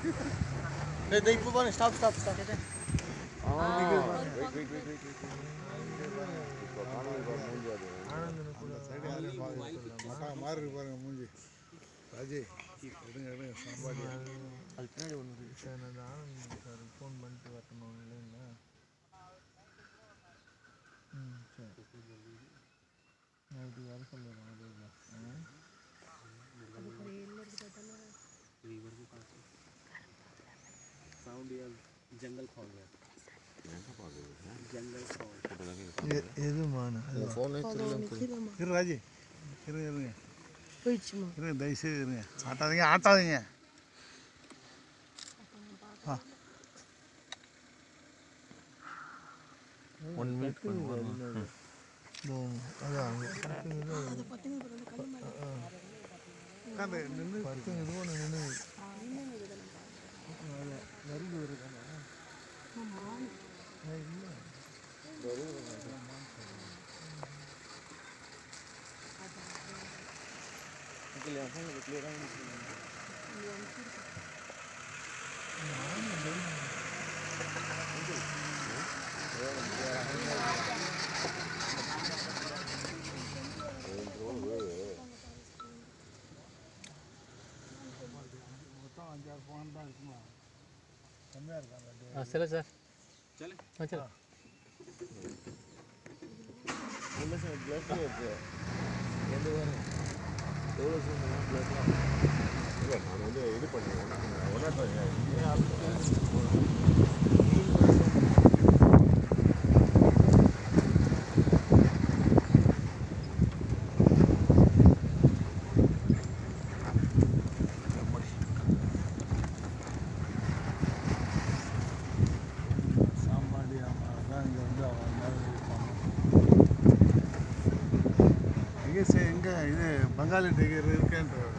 இப்போ பாருங்க stop stop stop wait. இப்போ காணாம போற மூஞ்சி அது மாறி பாருங்க மூஞ்சி ராஜே எடுங்க சாம்பாடி அது பின்னாடி ஒன்று சார் நான் ஆனந்த் சார் ஃபோன் பண்ணிட்டு வரணும் இல்லைங்களா சரி நான் இப்படி வர சொல்லுறேன் साउंड या जंगल फॉल है जंगल फॉल எதுமான ஃபோனே இரு ராஜி இருங்க போயிடுச்சுமா இருங்க தயவுசெய்து இருங்க ஆட்டாதீங்க ஆ 1 मिनट அதான் அதை பார்த்தீங்கன்னா அப்புறம் அந்த கல் மேலே உட்காந்து நின்று படுத்து எதுவும் நின்று வருது வருதானே இல்லை மொத்தம் 5-6 ஃபோன் தான் இருக்குமா கம்மியாக இருக்காங்க चलो सर चले चलो இல்லை சார் ப்ளஸ்ல இருக்கு எந்த வேறு எவ்வளோ சொன்னால் ப்ளஸ்லாம் இல்லை நான் வந்து இது பண்ணேன் சாம்பாடி அதான் இங்கே வந்து எங்கே இது பங்காளி டைகர் இருக்கேன்ற